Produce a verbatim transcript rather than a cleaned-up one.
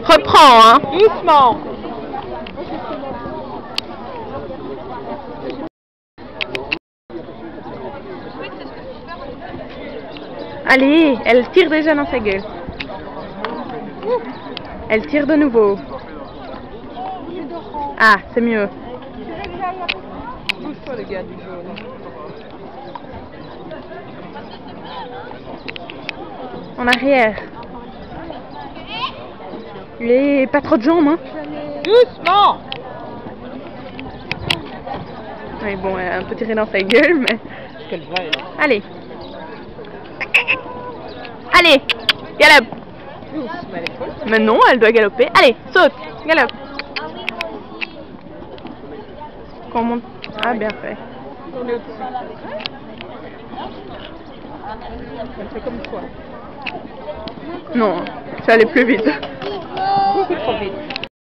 Reprends, hein. Doucement. Allez, elle tire déjà dans sa gueule. Elle tire de nouveau. Ah, c'est mieux. Bouge-toi le gars du jaune. En arrière. Et pas trop de jambes, hein. Doucement. Oui, bon, elle a un peu tiré dans sa gueule, mais... Quelle vraie. Allez. Allez, galope. Doucement, elle est folle. Mais non, elle doit galoper. Allez, saute, galope. Qu'on monte. Ah, bien fait. Tournez au-dessus. Elle fait comme toi. Non, ça allait plus vite. Beaucoup trop vite.